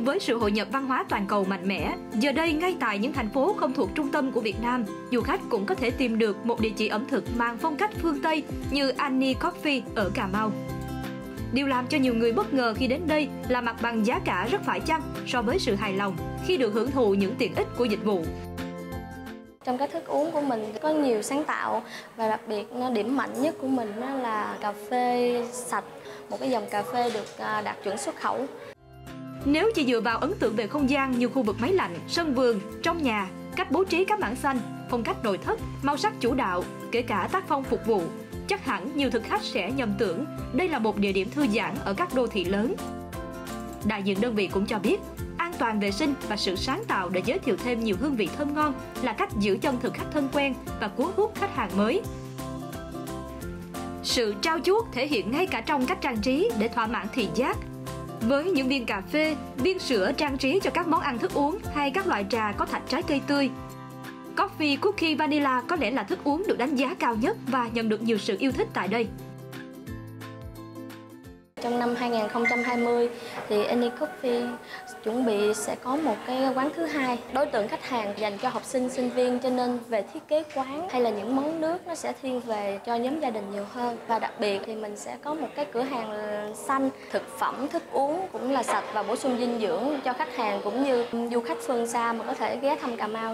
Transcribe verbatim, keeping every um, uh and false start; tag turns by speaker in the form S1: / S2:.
S1: Cùng với sự hội nhập văn hóa toàn cầu mạnh mẽ, giờ đây ngay tại những thành phố không thuộc trung tâm của Việt Nam, du khách cũng có thể tìm được một địa chỉ ẩm thực mang phong cách phương Tây như Annie Coffee ở Cà Mau. Điều làm cho nhiều người bất ngờ khi đến đây là mặt bằng giá cả rất phải chăng so với sự hài lòng khi được hưởng thụ những tiện ích của dịch vụ.
S2: Trong các thức uống của mình có nhiều sáng tạo và đặc biệt điểm mạnh nhất của mình là cà phê sạch, một cái dòng cà phê được đạt chuẩn xuất khẩu.
S1: Nếu chỉ dựa vào ấn tượng về không gian như khu vực máy lạnh, sân vườn, trong nhà, cách bố trí các mảng xanh, phong cách nội thất, màu sắc chủ đạo, kể cả tác phong phục vụ, chắc hẳn nhiều thực khách sẽ nhầm tưởng đây là một địa điểm thư giãn ở các đô thị lớn. Đại diện đơn vị cũng cho biết, an toàn vệ sinh và sự sáng tạo để giới thiệu thêm nhiều hương vị thơm ngon là cách giữ chân thực khách thân quen và cuốn hút khách hàng mới. Sự trau chuốt thể hiện ngay cả trong cách trang trí để thỏa mãn thị giác. Với những viên cà phê, viên sữa trang trí cho các món ăn thức uống hay các loại trà có thạch trái cây tươi. Coffee Cookie Vanilla có lẽ là thức uống được đánh giá cao nhất và nhận được nhiều sự yêu thích tại đây.
S2: Trong năm hai nghìn không trăm hai mươi thì Annie Coffee chuẩn bị sẽ có một cái quán thứ hai. Đối tượng khách hàng dành cho học sinh, sinh viên, cho nên về thiết kế quán hay là những món nước nó sẽ thiên về cho nhóm gia đình nhiều hơn. Và đặc biệt thì mình sẽ có một cái cửa hàng xanh, thực phẩm, thức uống cũng là sạch và bổ sung dinh dưỡng cho khách hàng cũng như du khách phương xa mà có thể ghé thăm Cà Mau.